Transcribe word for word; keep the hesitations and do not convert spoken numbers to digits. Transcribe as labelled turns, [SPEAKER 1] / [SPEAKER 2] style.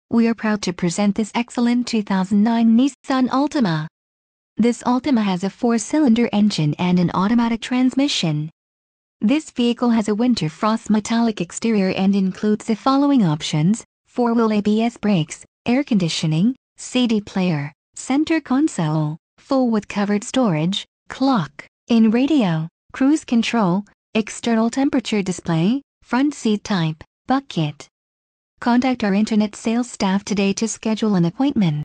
[SPEAKER 1] We are proud to present this excellent two thousand nine Nissan Altima. This Altima has a four-cylinder engine and an automatic transmission. This vehicle has a winter frost metallic exterior and includes the following options: four-wheel A B S brakes, air conditioning, C D player, center console, full with covered storage, clock, in radio, cruise control, external temperature display, front seat type, bucket. Contact our internet sales staff today to schedule an appointment.